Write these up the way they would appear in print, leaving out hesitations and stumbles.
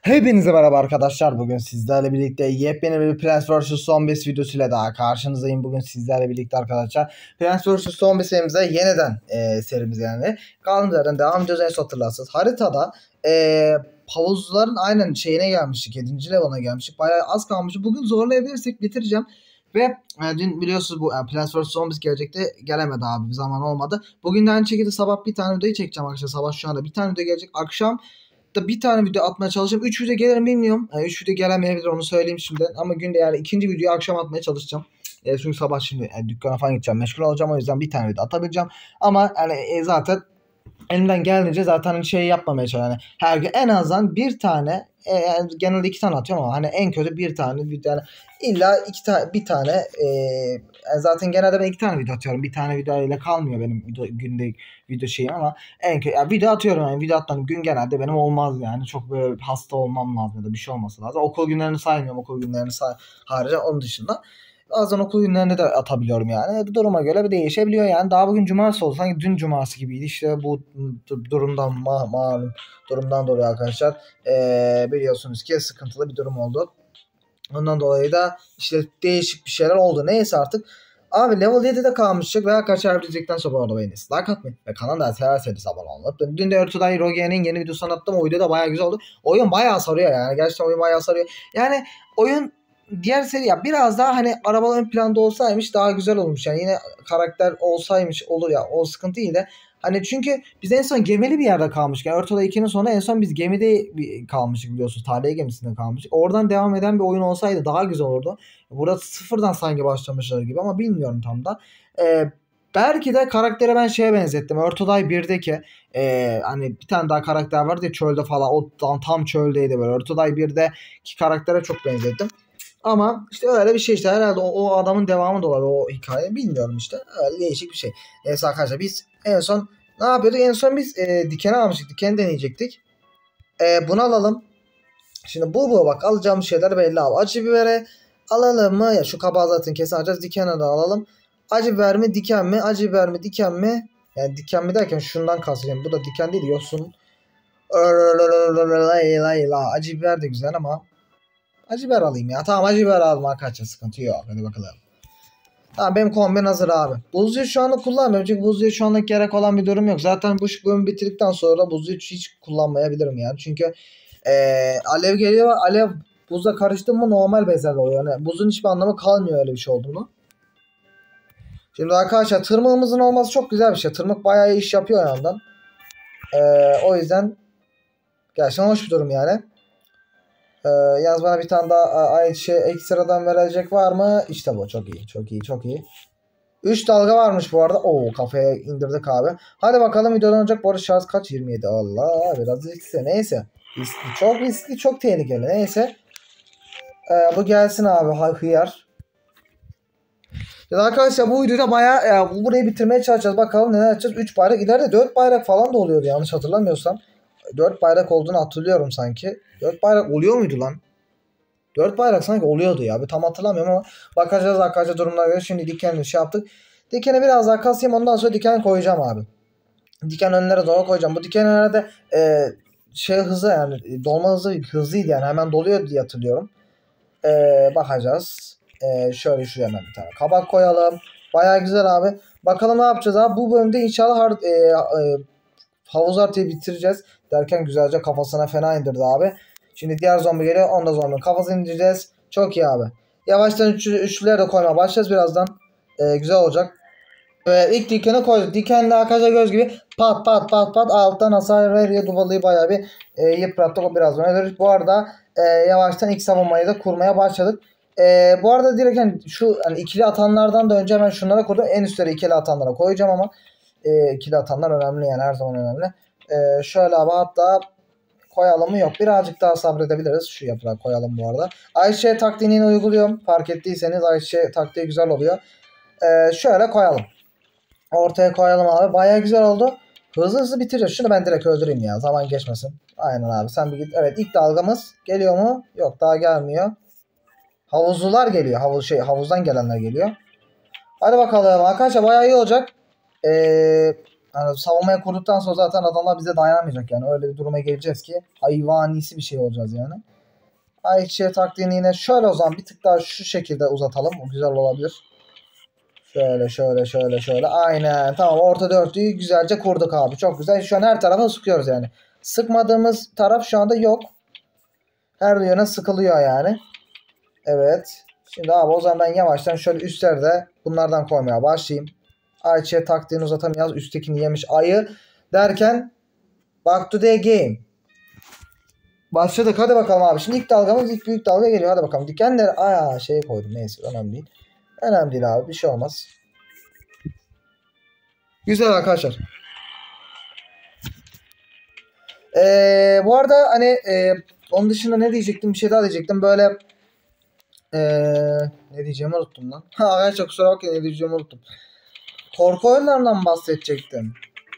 Hepinize merhaba arkadaşlar. Bugün sizlerle birlikte yepyeni bir Plants vs Zombies videosuyla daha karşınızdayım. Bugün sizlerle birlikte arkadaşlar Plants vs Zombies serimize yeniden serimize yani kaldığımız yerden devam ediyoruz. En son hatırlarsınız. Haritada havuzların aynen şeyine gelmiştik. 7. level'ına gelmiştik. Bayağı az kalmıştı. Bugün zorlayabilirsek bitireceğim. Ve dün biliyorsunuz bu Plants vs Zombies gelecekti. Gelemedi abi. Bir zaman olmadı. Bugün de aynı şekilde sabah bir tane videoyu çekeceğim arkadaşlar. Sabah şu anda bir tane video gelecek. Akşam da bir tane video atmaya çalışacağım. 3 video gelir mi bilmiyorum. 3 video gelemeyebilir, onu söyleyeyim şimdiden. Ama günde yani ikinci videoyu akşam atmaya çalışacağım. Çünkü sabah şimdi dükkana falan gideceğim. Meşgul olacağım. O yüzden bir tane video atabileceğim. Ama yani zaten elimden geldiğince zaten şey yapmamaya çalışıyorum. Yani her gün en azından bir tane yani genelde 2 tane atıyorum ama hani en kötü bir tane yani illa 2 tane bir tane zaten genelde ben 2 tane video atıyorum. Bir tane video ile kalmıyor benim günde video şeyim ama en kötü yani video atıyorum, yani video attığım gün genelde benim olmaz yani. Çok böyle hasta olmam lazım ya da bir şey olması lazım. Okul günlerini saymıyorum. Okul günlerini harici onun dışında bazen okul günlerinde de atabiliyorum yani. Duruma göre bir değişebiliyor yani. Daha bugün cumartesi oldu. Sanki dün cumartesi gibiydi. İşte bu durumdan malum durumdan dolayı arkadaşlar biliyorsunuz ki sıkıntılı bir durum oldu. Ondan dolayı da işte değişik bir şeyler oldu. Neyse artık. Abi level 7'de kalmıştık ve arkadaşlar bilecekten sonra bu arada beğeniniz. Like atmayın ve kanalda severseniz abone olun. Dün de Ertuğrul Roge'nin yeni videosunu attım. O video da bayağı güzel oldu. Oyun bayağı sarıyor yani. Gerçekten oyun bayağı sarıyor. Yani oyun diğer seri ya biraz daha hani arabalar ön planda olsaymış daha güzel olmuş. Yani yine karakter olsaymış olur ya, o sıkıntı değil de hani çünkü biz en son gemili bir yerde kalmışken Örtüda 2'nin sonra en son biz gemide kalmıştık biliyorsunuz. Tarihi gemisinde kalmıştık. Oradan devam eden bir oyun olsaydı daha güzel olurdu. Burada sıfırdan sanki başlamışlar gibi ama bilmiyorum tam da. Belki de karaktere ben şeye benzettim. Örtüday 1'deki hani bir tane daha karakter vardı ya çölde falan. O tam çöldeydi böyle. Örtüday 1'deki karaktere çok benzettim. Ama işte öyle bir şey işte herhalde o adamın devamı da olabilir o hikaye, bilmiyorum işte. Öyle değişik bir şey. Neyse arkadaşlar biz en son ne yapıyorduk? En son biz dikeni almıştık. Dikeni deneyecektik. Bunu alalım. Şimdi bu bak alacağımız şeyler belli abi. Acı bibere alalım mı? Ya şu kabağı zaten kesin alacağız. Dikeni de alalım. Acı biber mi diken mi? Acı biber mi diken mi? Yani diken mi derken şundan kastediyorum. Bu da diken değil, yosun. Acı biber de güzel ama acı biber alayım ya. Tamam, acı biber aldım arkadaşlar, sıkıntı yok. Hadi bakalım. Tamam, benim kombin hazır abi. Buzluyu şu anda kullanmıyorum çünkü buzluyu şu anlık gerek olan bir durum yok. Zaten bu bölümü bitirdikten sonra buzluyu hiç kullanmayabilirim yani. Çünkü alev geliyor, alev buzla karıştı mı normal bezer oluyor. Yani buzun hiçbir anlamı kalmıyor öyle bir şey oldu mu. Şimdi arkadaşlar tırmığımızın olması çok güzel bir şey. Tırmık bayağı iyi iş yapıyor yandan. O yüzden gerçekten hoş bir durum yani. Yalnız bana bir tane daha aynı şey ekstradan verilecek var mı? İşte bu çok iyi, çok iyi, çok iyi. 3 dalga varmış bu arada. Oo, kafaya indirdik abi. Hadi bakalım videodan olacak. Bu arada şarj kaç? 27. Allah, biraz riskli. Neyse. Riskli, çok riskli, çok tehlikeli. Neyse. Bu gelsin abi, hıyar. Ya arkadaşlar bu videoda bayağı burayı bitirmeye çalışacağız. Bakalım neler yapacağız. 3 bayrak, ileride 4 bayrak falan da oluyordu yanlış hatırlamıyorsam. 4 bayrak olduğunu hatırlıyorum sanki. 4 bayrak oluyor muydu lan? 4 bayrak sanki oluyordu ya. Bir tam hatırlamıyorum ama bakacağız arkadaşlar durumlara göre. Şimdi dikenli şey yaptık. Dikeni biraz daha kasayım, ondan sonra diken koyacağım abi. Diken önlere doğru koyacağım. Bu diken herhalde şey hızı yani dolma hızlıydı yani hemen doluyor diye hatırlıyorum. Bakacağız. Şöyle şuraya hemen bir tane kabak koyalım. Baya güzel abi. Bakalım ne yapacağız abi. Bu bölümde inşallah havuz artıyı bitireceğiz. Derken güzelce kafasına fena indirdi abi. Şimdi diğer zombi geliyor. Onda zombinin kafasını indireceğiz. Çok iyi abi. Yavaştan üçlüleri de koymaya başlayacağız birazdan. Güzel olacak. İlk dikeni koyduk. Dikenle arkadaşlar göz gibi pat pat pat pat alttan hasar veriyor. Duvalı'yı bayağı bir yıprattık. O biraz sonra. Bu arada yavaştan ilk savunmayı da kurmaya başladık. Bu arada direkt yani şu hani ikili atanlardan da önce hemen şunlara kurdum. En üstleri ikili atanlara koyacağım ama ikili atanlar önemli yani, her zaman önemli. Şöyle abi hatta koyalım mı? Yok. Birazcık daha sabredebiliriz. Şu yaprağı koyalım bu arada. Ayşe taktiğini uyguluyorum. Fark ettiyseniz Ayşe taktiği güzel oluyor. Şöyle koyalım. Ortaya koyalım abi. Baya güzel oldu. Hızlı hızlı bitireceğiz. Şunu ben direkt öldüreyim ya. Zaman geçmesin. Aynen abi. Sen bir git. Evet, ilk dalgamız geliyor mu? Yok, daha gelmiyor. Havuzlular geliyor. Havuzdan gelenler geliyor. Hadi bakalım. Arkadaşlar bayağı iyi olacak. Yani savunmaya kurduktan sonra zaten adamlar bize dayanamayacak yani. Öyle bir duruma geleceğiz ki hayvanisi bir şey olacağız yani. Ayçiçeği taktiğini yine şöyle o zaman bir tık daha şu şekilde uzatalım. O güzel olabilir. Şöyle. Aynen. Tamam, orta dörtlüyü güzelce kurduk abi. Çok güzel. Şu an her tarafa sıkıyoruz yani. Sıkmadığımız taraf şu anda yok. Her yöne sıkılıyor yani. Evet. Şimdi abi o zaman ben yavaştan şöyle üstlerde bunlardan koymaya başlayayım. Ayçiçeği taktiğini uzatamıyoruz. Üsttekini yemiş ayı derken back to the game. Başladık. Hadi bakalım abi. Şimdi ilk dalgamız, ilk büyük dalga geliyor. Hadi bakalım. Dikenleri şeye koydum. Neyse, önemli değil. Önemli değil abi. Bir şey olmaz. Güzel arkadaşlar. Bu arada hani onun dışında ne diyecektim? Bir şey daha diyecektim. Böyle ne diyeceğimi unuttum lan. Arkadaşlar kusura bakmayın, ne diyeceğimi unuttum. Korku oyunlarından bahsedecektim.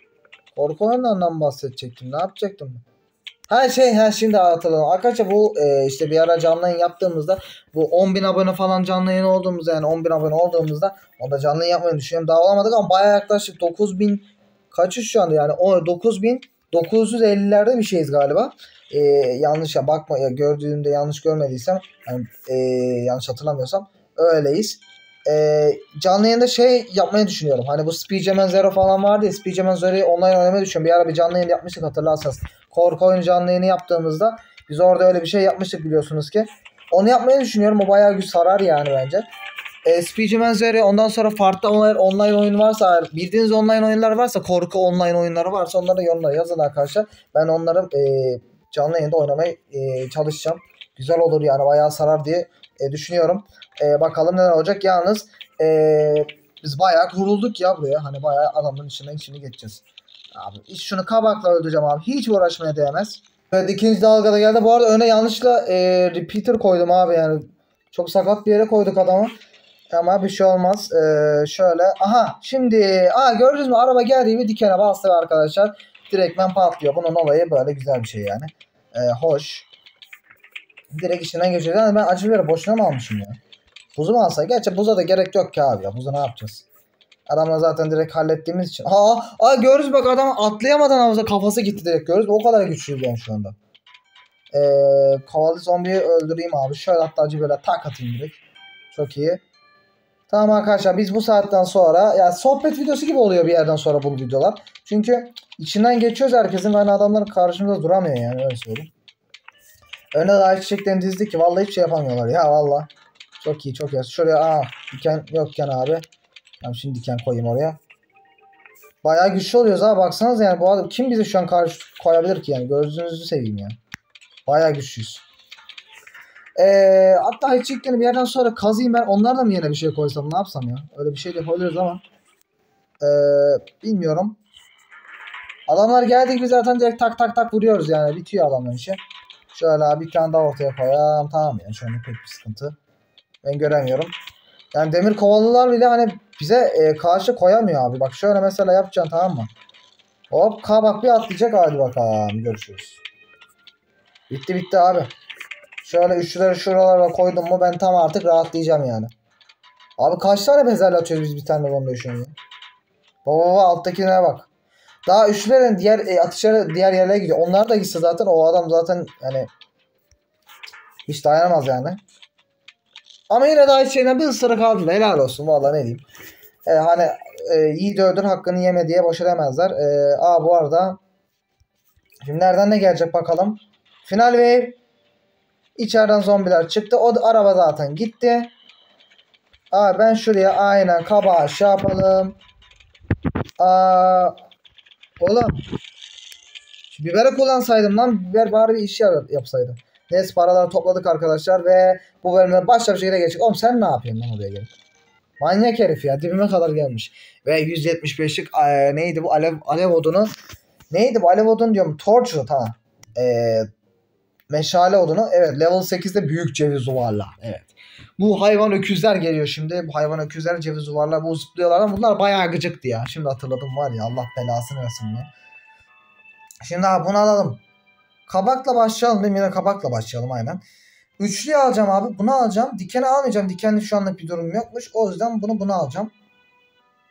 Ne yapacaktım? Şimdi hatırladım. Arkadaşlar bu işte bir ara canlı yayın yaptığımızda bu 10.000 abone falan canlı yayın olduğumuzda, yani 11 abone olduğumuzda onda canlı yayın yapmayı düşünüyorum. Daha olamadık ama bayağı yaklaşık 9.000 kaçı şu anda yani 9.950'lerde bir şeyiz galiba. Yanlış ya bakma ya, gördüğümde yanlış görmediysem yani, yanlış hatırlamıyorsam öyleyiz. Canlı yayında yapmayı düşünüyorum. Hani bu Speedjaman Zero falan vardı ya, Speedjaman Zero'yu online oynamayı düşünüyorum. Bir ara bir canlı yayın yapmıştık, hatırlarsanız. Korku oyunu canlı yayını yaptığımızda biz orada öyle bir şey yapmıştık biliyorsunuz ki. Onu yapmayı düşünüyorum. O bayağı güç sarar yani bence. Speedjaman Zero, ondan sonra farklı online oyun varsa, bildiğiniz online oyunlar varsa, korku online oyunları varsa onları yorumlara yazın arkadaşlar. Ben onları canlı yayında oynamaya çalışacağım. Güzel olur yani, bayağı sarar diye düşünüyorum. Bakalım neler olacak. Yalnız biz bayağı kurulduk ya buraya. Hani bayağı adamların içine geçeceğiz. Abi şunu kabakla öldüreceğim abi. Hiç uğraşmaya değmez. Evet, ikinci dalgada geldi. Bu arada öne yanlışla repeater koydum abi yani. Çok sakat bir yere koyduk adamı. Ama bir şey olmaz. Şöyle. Aha şimdi. Gördünüz mü? Araba geldiği gibi dikene bastı arkadaşlar. Direktmen patlıyor. Bunun olayı böyle güzel bir şey yani. Hoş. Direkt içinden geçiyor. Yani ben acı biberi boşuna mı almışım ya? Buzu mu alsak? Gerçi buza da gerek yok ki abi ya. Buza ne yapacağız? Adamla zaten direkt hallettiğimiz için. Görürüz bak, adam atlayamadan havuza kafası gitti direkt, görürüz. O kadar güçlüyüm yani şu anda. Kovalı zombiyi öldüreyim abi. Şöyle hatta acı böyle tak atayım direkt. Çok iyi. Tamam arkadaşlar, biz bu saatten sonra yani sohbet videosu gibi oluyor bir yerden sonra bu videolar. Çünkü içinden geçiyoruz herkesin. Hani adamların karşımızda duramıyor yani, öyle söyleyeyim. Öne daha çiçeklerini dizdik ki vallahi hiçbir şey yapamıyorlar ya vallahi. Çok iyi, çok iyi. Şuraya diken yokken abi. Tamam, şimdi diken koyayım oraya. Bayağı güçlü oluyoruz ha, baksanız yani bu adam kim bizi şu an karşı koyabilir ki yani, gözünüzü seveyim yani. Bayağı güçlüyüz. Hatta hiç bir yerden sonra kazıyım ben, onlarla mı yine bir şey koysam, ne yapsam ya. Öyle bir şey de yapabiliriz ama. Bilmiyorum. Adamlar geldik biz zaten direkt tak tak tak vuruyoruz yani, bitiyor adamların işi. Şöyle bir tane daha ortaya koyalım, tamam yani şu an pek bir sıkıntı ben göremiyorum. Yani demir kovalılar bile hani bize karşı koyamıyor abi. Bak şöyle mesela yapacaksın, tamam mı? Hop kabak bir atlayacak, hadi bakalım görüşürüz. Bitti abi. Şöyle üçlüleri şuralara koydum mu ben tam artık rahatlayacağım yani. Abi kaç tane bezelye atıyoruz biz bir tane bomba şu an ya. Baba alttakine bak. Daha üçlülerin diğer atışları diğer yerlere gidiyor. Onlar da gitse zaten o adam zaten yani hiç dayanamaz yani. Ama yine daha hiç şeyden bir ısırık aldı. Helal olsun vallahi, ne diyeyim. Hani yiğit öldür hakkını yeme diye boş edemezler. Bu arada şimdi nereden ne gelecek bakalım. Final wave. İçeriden zombiler çıktı. O araba zaten gitti. Ben şuraya aynen kabağı yapalım. Oğlum. Şu biberi kullansaydım lan. Biber bari bir iş yapsaydım. Neyse, paraları topladık arkadaşlar ve bu bölüme başka bir şekilde geçtik. Oğlum sen ne yapıyorsun lan oraya gelip? Manyak herif ya, dibime kadar gelmiş. Ve 175'lik neydi bu alev odunu? Neydi bu alev odunu diyorum. Torchwood ha. Meşale odunu. Evet, level 8'de büyük ceviz yuvarlar. Evet. Bu hayvan öküzler geliyor şimdi. Bu hayvan öküzler, ceviz yuvarlar. Bu zıplıyorlar. Bunlar bayağı gıcıktı ya. Şimdi hatırladım var ya, Allah belasını versin ya. Şimdi abi bunu alalım. Kabakla başlayalım değil mi? Yine kabakla başlayalım aynen. Üçlüyü alacağım abi. Bunu alacağım. Dikeni almayacağım. Dikenli şu anlık bir durum yokmuş. O yüzden bunu alacağım.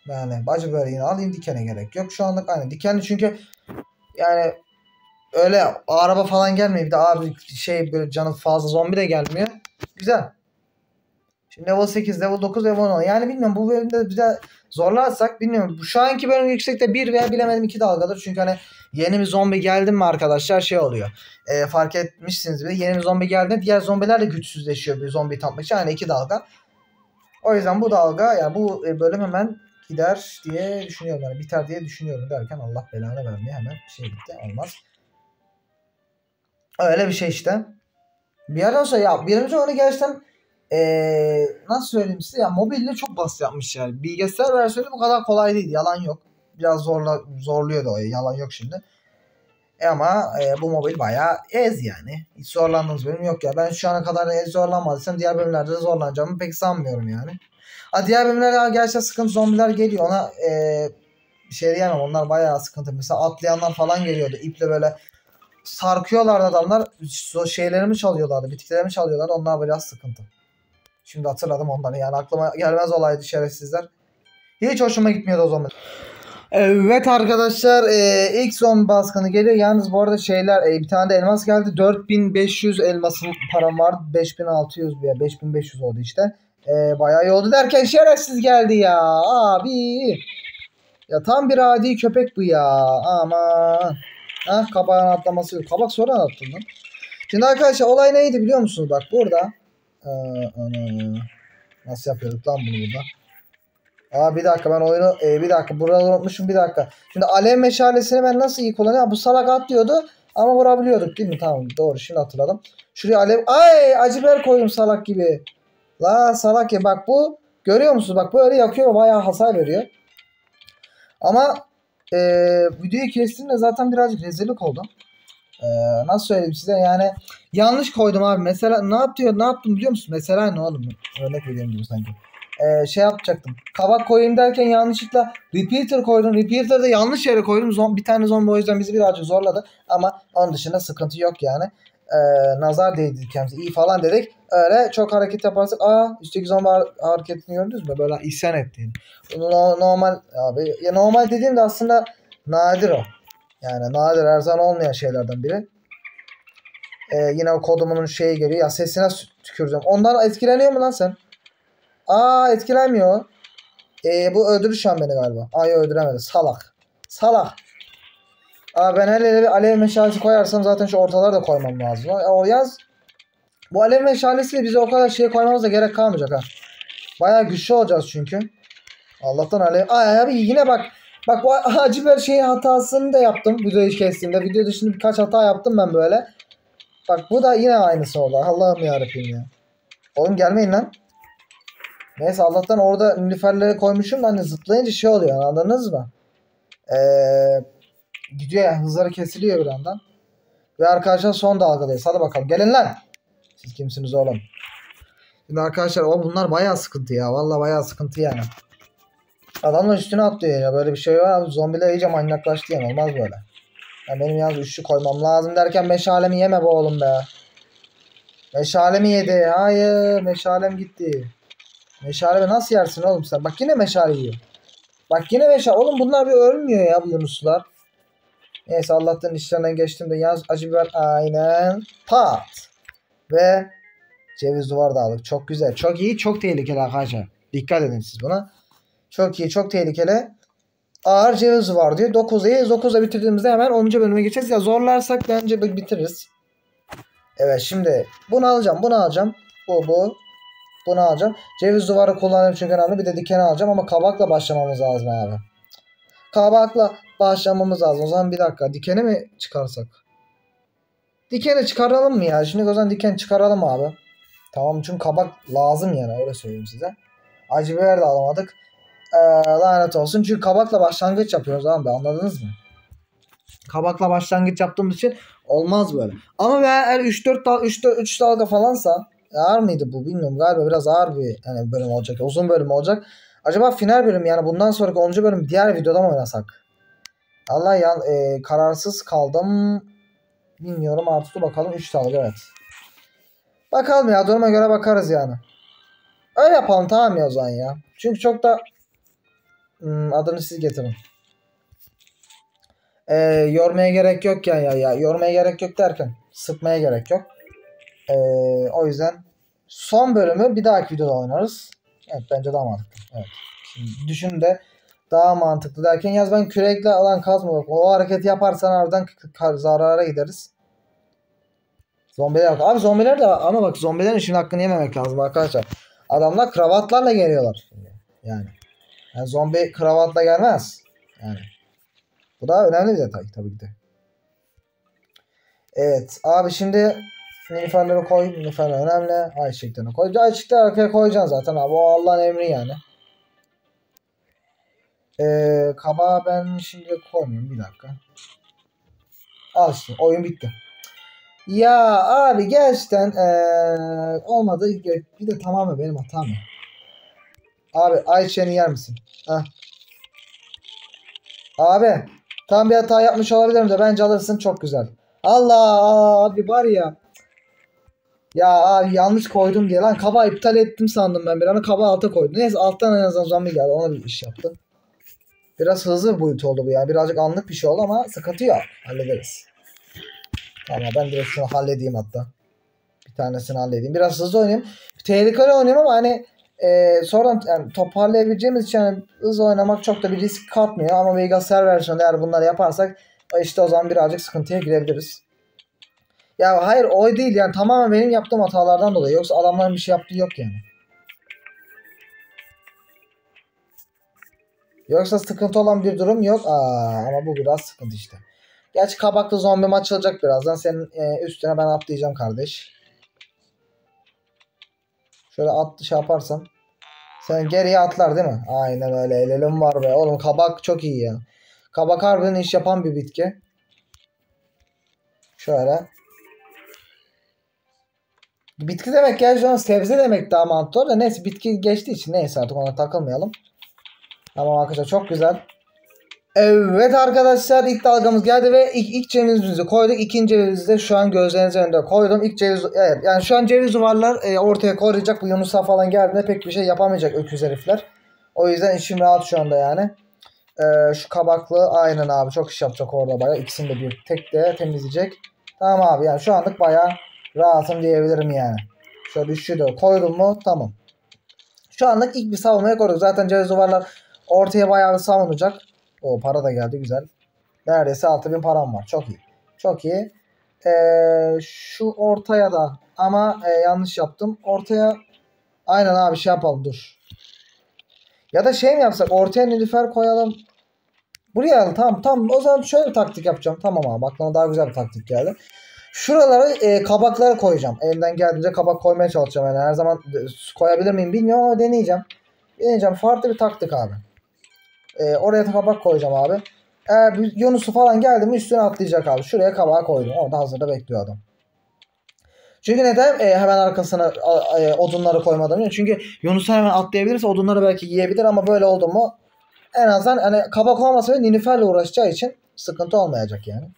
Yani acı biberi yine alayım, dikene gerek yok. Şu anlık aynı dikenli çünkü yani öyle araba falan gelmiyor. Bir de abi şey böyle canı fazla zombi de gelmiyor. Güzel. Şimdi level 8, level 9, level 10. Yani bilmiyorum bu bölümde bir de zorlarsak bilmiyorum. Şu anki bölüm yüksekte 1 veya bilemedim 2 dalgadır. Çünkü hani yeni bir zombi geldi mi arkadaşlar şey oluyor. Fark etmişsiniz bile yeni bir zombi geldiğinde diğer zombiler de güçsüzleşiyor bir zombiyi tatmak için. Yani 2 dalga. O yüzden bu dalga yani bu bölüm hemen gider diye düşünüyorum. Yani biter diye düşünüyorum derken Allah belanı vermeye hemen şey gitti. Olmaz. Öyle bir şey işte. Bir yerden sonra ya bir önce onu gerçekten nasıl söyleyeyim size ya mobilde çok basit yapmış yani. Bilgisayar versiyonu bu kadar kolay değil. Yalan yok. Biraz zorluyordu o. Yalan yok şimdi. Ama bu mobil bayağı ez yani. Hiç zorlandığınız bölüm yok ya. Ben şu ana kadar ez zorlanmadıysam diğer bölümlerde de zorlanacağımı pek sanmıyorum yani. Diğer bölümlerde gerçekten sıkıntı zombiler geliyor. Ona bir şey diyemem. Onlar bayağı sıkıntı. Mesela atlayanlar falan geliyordu. İple böyle sarkıyorlardı adamlar. Şeylerimi çalıyorlardı. Bitkilerimi çalıyorlardı. Onlar biraz sıkıntı. Şimdi hatırladım onları. Yani aklıma gelmez olaydı şerefsizler. Hiç hoşuma gitmiyordu o zaman. Evet arkadaşlar ilk zombi baskını geliyor. Yalnız bu arada şeyler bir tane de elmas geldi. 4500 elmasın param vardı. 5600 ya 5500 oldu işte. Bayağı iyi oldu derken şerefsiz geldi ya. Abi. Ya tam bir adi köpek bu ya. Aman. Hah kabağın atlaması. Kabak sonra attın lan. Şimdi arkadaşlar olay neydi biliyor musunuz? Bak burada. Nasıl yapıyorduk lan bunu burada? Bir dakika ben oyunu bir dakika burada unutmuşum bir dakika. Şimdi alev meşalesini ben nasıl iyi kullanıyorum? Bu salak atlıyordu ama vurabiliyorduk değil mi? Tamam doğru şimdi hatırladım. Şuraya alev acı biber koydum salak gibi. La salak ya bak bu görüyor musunuz? Bak böyle yakıyor ve bayağı hasar veriyor. Ama videoyu kestiğimde zaten birazcık rezillik oldu. Nasıl söyleyeyim size yani yanlış koydum abi. Mesela ne yaptım biliyor musun? Mesela ne oğlum? Örnek veriyorum gibi sanki. Şey yapacaktım. Kabak koyayım derken yanlışlıkla repeater koydum. Repeater'da yanlış yere koydum. Bir tane zombi o yüzden bizi birazcık zorladı. Ama onun dışında sıkıntı yok yani. Nazar değdi kendimize. İyi falan dedik. Öyle çok hareket yaparsak üstteki zombi hareketini gördünüz mü? Böyle isyan ettiğini. Normal abi. Ya normal dediğim de aslında nadir o. Yani nadir her zaman olmayan şeylerden biri. Yine o kodumunun şeyi geliyor. Ya sesine tüküreceğim. Ondan etkileniyor mu lan sen? Etkilenmiyor. Bu öldürür şu an beni galiba. Öldüremedi. Salak. Salak. Ben hele bir alev meşalesi koyarsam zaten şu ortaları da koymam lazım. O yaz. Bu alev meşalesiyle bize o kadar şey koymamıza gerek kalmayacak ha. Bayağı güçlü olacağız çünkü. Allah'tan alev. Abi yine bak. Bak bu acı bir şey hatasını da yaptım. Videoyu kestiğimde. Video dışında birkaç hata yaptım ben böyle. Bak bu da yine aynısı oldu. Allah'ım yarabbim ya. Oğlum gelmeyin lan. Neyse Allah'tan orada nilüferleri koymuşum da hani zıplayınca şey oluyor yani, anladınız mı? Gidiyor yani hızları kesiliyor bir yandan. Ve arkadaşlar son dalgadayız. Hadi bakalım gelin lan. Siz kimsiniz oğlum? Şimdi arkadaşlar bunlar bayağı sıkıntı ya. Vallahi bayağı sıkıntı yani. Adamlar üstüne atlıyor ya. Böyle bir şey var abi. Zombiler iyice manyaklaştı yani. Olmaz böyle. Yani benim yalnız üçlü koymam lazım derken meşalemi yeme be oğlum be. Meşalemi yedi. Hayır. Meşalem gitti. Meşalemi nasıl yersin oğlum sen? Bak yine meşale yiyor. Bak yine meşale. Oğlum bunlar bir ölmüyor ya bu yunuslar. Neyse Allah'tan işlerinden geçtim de yalnız acı biber aynen. Pat. Ve ceviz duvar da aldık. Çok güzel. Çok iyi. Çok tehlikeli arkadaşlar. Dikkat edin siz buna. Çok iyi. Çok tehlikeli. Ağır ceviz var diyor. 9'dayız. 9'da bitirdiğimizde hemen 10. bölüme geçeceğiz. Ya zorlarsak bence bitiririz. Evet şimdi bunu alacağım. Bunu alacağım. Bu. Bunu alacağım. Ceviz duvarı kullanıyorum çünkü önemli. Bir de dikeni alacağım ama kabakla başlamamız lazım abi. Kabakla başlamamız lazım. O zaman bir dakika. Dikeni mi çıkarsak? Dikeni çıkaralım mı ya? Şimdi o zaman diken çıkaralım abi. Tamam çünkü kabak lazım yani. Öyle söyleyeyim size. Acı biber de alamadık. Lanet olsun. Çünkü kabakla başlangıç yapıyoruz abi. Anladınız mı? Kabakla başlangıç yaptığımız için olmaz böyle. Ama eğer 3 dalga falansa ağır mıydı bu bilmiyorum. Galiba biraz ağır bir yani bölüm olacak. Uzun bölüm olacak. Acaba final bölüm yani bundan sonraki 10. bölüm diğer videoda mı oynasak? Allah kararsız kaldım. Bilmiyorum artık bakalım 3 dalga evet. Bakalım ya duruma göre bakarız yani. Öyle yapalım tamam ya o zaman ya. Çünkü çok da Adını siz getirin. Yormaya gerek yok ya. Yormaya gerek yok derken sıkmaya gerek yok. O yüzden son bölümü bir dahaki videoda oynarız. Evet, bence daha mantıklı. Evet. Şimdi düşün de daha mantıklı derken yaz ben kürekle alan kazma yok. O hareketi yaparsan aradan zarara gideriz. Zombiler yok. Abi zombiler de ama bak zombilerin işin hakkını yememek lazım arkadaşlar. Adamlar kravatlarla geliyorlar. Yani zombi kravatla gelmez. Yani bu da önemli bir detay tabii ki de. Evet abi şimdi nilüferleri koy. Nilüferler önemli. Ayçiçeklerini koy. Ayçiçekleri arkaya koyacaksın zaten abi. O Allah'ın emri yani. Kabağı ben şimdi koymayayım. Bir dakika. Al işte. Oyun bitti. Ya abi gerçekten olmadı. Bir de tamamen benim hatam ya. Abi ayçiçeğini yer misin? Heh. Abi tam bir hata yapmış olabilirim de bence alırsın çok güzel. Allah abi var ya. Ya abi yanlış koydum diye lan kabağı iptal ettim sandım ben bir an kabağı alta koydum. Neyse alttan en azından zombi geldi ona bir iş yaptım. Biraz hızlı bir boyut oldu bu ya. Birazcık anlık bir şey oldu ama sıkıntı yok. Hallederiz. Tamam ben direkt şunu halledeyim hatta. Bir tanesini halledeyim. Biraz hızlı oynayayım. Tehlikeli oynayayım ama hani sonradan yani toparlayabileceğimiz için yani hızlı oynamak çok da bir risk katmıyor. Ama Vegas Server versiyonunda eğer bunları yaparsak işte o zaman birazcık sıkıntıya girebiliriz. Ya hayır o değil yani tamamen benim yaptığım hatalardan dolayı. Yoksa adamların bir şey yaptığı yok yani. Yoksa sıkıntı olan bir durum yok. Ama bu biraz sıkıntı işte. Gerçi kabaklı zombim açılacak birazdan. Senin üstüne ben atlayacağım kardeş. Şöyle şey yaparsan. Sen geriye atlar değil mi? Aynen öyle. Elelim var be. Oğlum kabak çok iyi ya. Kabak harbiden iş yapan bir bitki. Şöyle. Bitki demek gerçekten sebze demek daha mantıklı da neyse bitki geçtiği için neyse artık ona takılmayalım. Tamam arkadaşlar çok güzel. Evet arkadaşlar ilk dalgamız geldi ve ilk cevizimizi koyduk. İkinci cevizi de şu an gözlerinizin önünde koydum. İlk ceviz evet yani şu an ceviz duvarlar ortaya koruyacak. Bu Yunus'a falan geldiğinde pek bir şey yapamayacak öküz herifler. O yüzden işim rahat şu anda yani. Şu kabaklı aynen abi çok iş yapacak orada bayağı. İkisini de bir tek de temizleyecek. Tamam abi yani şu anlık bayağı rahatım diyebilirim yani. Şöyle üçü de koydum mu tamam. Şu anlık ilk bir savunmaya koyduk. Zaten ceviz duvarlar ortaya bayağı bir savunacak. O para da geldi güzel. Neredeyse 6000 param var. Çok iyi. Çok iyi. Şu ortaya da ama yanlış yaptım. Ortaya aynen abi şey yapalım dur. Ya da şey mi yapsak ortaya nilüfer koyalım. Buraya al tamam o zaman şöyle bir taktik yapacağım. Tamam abi aklıma daha güzel bir taktik geldi. Şuralara kabakları koyacağım. Elimden geldiğince kabak koymaya çalışacağım. Yani her zaman koyabilir miyim bilmiyorum ama deneyeceğim. Deneyeceğim. Farklı bir taktik abi. Oraya kabak koyacağım abi. Eğer Yunus'u falan geldi mi üstüne atlayacak abi. Şuraya kabağı koydum. Orada hazırda bekliyor adam. Çünkü neden hemen arkasına odunları koymadım? Çünkü Yunus'u hemen atlayabilirse odunları belki yiyebilir ama böyle oldu mu en azından hani kabak olmasa ve nilüferle uğraşacağı için sıkıntı olmayacak yani.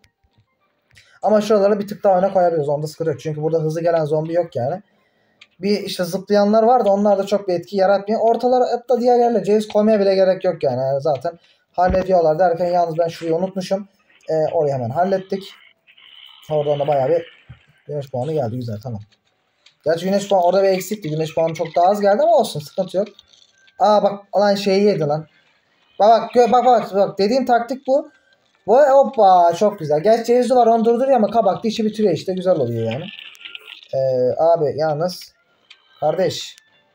Ama şuraları bir tık daha öne koyabiliriz. Onda sıkıntı yok. Çünkü burada hızlı gelen zombi yok yani. Bir işte zıplayanlar var da onlar da çok bir etki yaratmıyor. Ortalara hatta diğer yerle ceviz koymaya bile gerek yok yani. Zaten hallediyorlar derken yalnız ben şurayı unutmuşum. Orayı hemen hallettik. Oradan da bayağı bir güneş puanı geldi. Güzel tamam. Gerçi güneş puanı orada bir eksikti. Güneş puanı çok daha az geldi ama olsun sıkıntı yok. Bak lan şeyi yedi lan. Bak dediğim taktik bu. Hoppa çok güzel. Gerçi ceviz var onu durduruyor ama kabak dişi bitiriyor işte güzel oluyor yani. Abi yalnız kardeş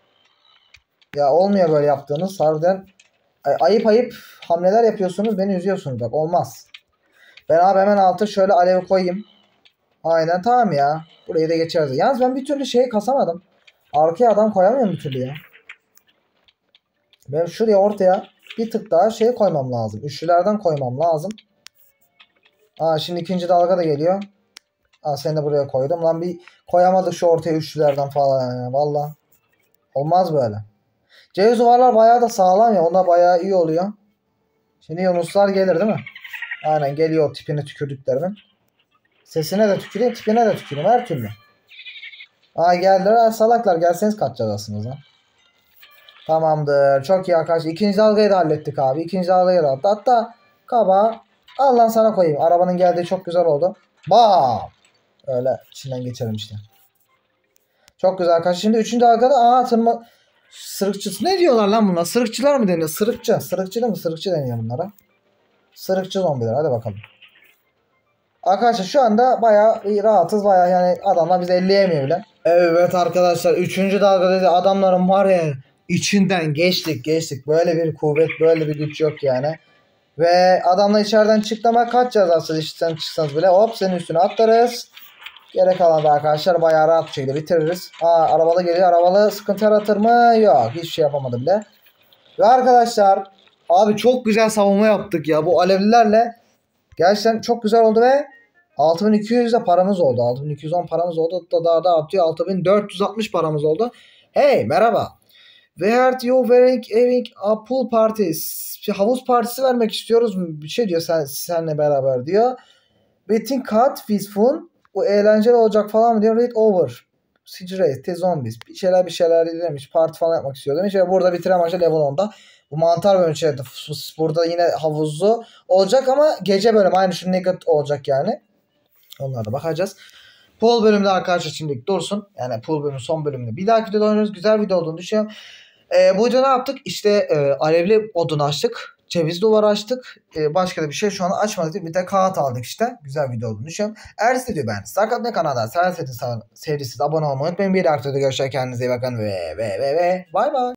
ya olmuyor böyle yaptığınız harbiden ayıp hamleler yapıyorsunuz beni üzüyorsunuz bak olmaz. Ben abi hemen altı şöyle alev koyayım. Aynen tamam ya. Burayı da geçeriz. Yalnız ben bir türlü şeyi kasamadım. Arkaya adam koyamıyorum bir türlü ya. Ben şuraya ortaya bir tık daha şey koymam lazım. Üçlülerden koymam lazım. Şimdi ikinci dalga da geliyor. Seni de buraya koydum. Lan bir koyamadık şu ortaya üçlülerden falan yani. Valla. Olmaz böyle. Ceviz duvarlar bayağı da sağlam ya. Onlar bayağı iyi oluyor. Şimdi Yunuslar gelir değil mi? Aynen geliyor tipine tükürdüklerimin. Sesine de tüküreyim, tipine de tüküreyim her türlü. Geldiler. Salaklar gelseniz kaçacağız aslında. Tamamdır. Çok iyi arkadaşlar. İkinci dalgayı da hallettik abi. İkinci dalgayı da hallettik. Hatta kaba al lan sana koyayım. Arabanın geldiği çok güzel oldu. Bam. Öyle içinden geçelim işte. Çok güzel arkadaşlar. Şimdi üçüncü dalgada sırıkçısı ne diyorlar lan buna? Sırıkçılar mı deniyor? Sırıkçı. Sırıkçı değil mi? Sırıkçı deniyor bunlara. Sırıkçı zombiler. Hadi bakalım. Arkadaşlar şu anda bayağı rahatız. Bayağı yani adamlar bizi elleyemiyor bile. Evet arkadaşlar. Üçüncü dalgada adamların var ya içinden geçtik. Böyle bir kuvvet, böyle bir güç yok yani. Ve adamla içeriden çıktı ama kaç cezası işten çıksanız bile hop senin üstüne atlarız. Gerek kalan da arkadaşlar bayağı rahat bir şekilde bitiririz. Arabalı geliyor. Arabalı sıkıntı yaratır mı? Yok. Hiçbir şey yapamadı bile. Ve arkadaşlar abi çok güzel savunma yaptık ya. Bu alevlilerle gerçekten çok güzel oldu ve 6200 de paramız oldu. 6210 paramız oldu. Daha da artıyor. 6460 paramız oldu. Hey merhaba. Where are you having a pool party? Havuz partisi vermek istiyoruz. Bir şey diyor senle beraber diyor. We think cut with fun. Bu eğlenceli olacak falan mı diyor. Read over. Siege zombies. Bir şeyler demiş. Parti falan yapmak istiyor demiş. Ve burada bitiren maçı level 10'da. Bu mantar bölümü içeride. Burada yine havuzlu olacak ama gece bölümü. Aynı şu naked olacak yani. Onlara da bakacağız. Pool bölümünde arkadaşlar şimdilik dursun. Yani pool bölümünün son bölümünde. Bir dahaki videoda oynuyoruz. Güzel video olduğunu düşünüyorum. Bu videoda ne yaptık? İşte alevli odunu açtık. Ceviz duvarı açtık. Başka da bir şey şu an açmadık. Bir de kağıt aldık işte. Güzel video olduğunu düşünüyorum. Eğer siz de diyor beğendiniz. Sakat ne kanalda sevdiyseniz abone olmayı unutmayın. Bir dahaki videoda görüşürüz. Kendinize iyi bakın ve bay bay.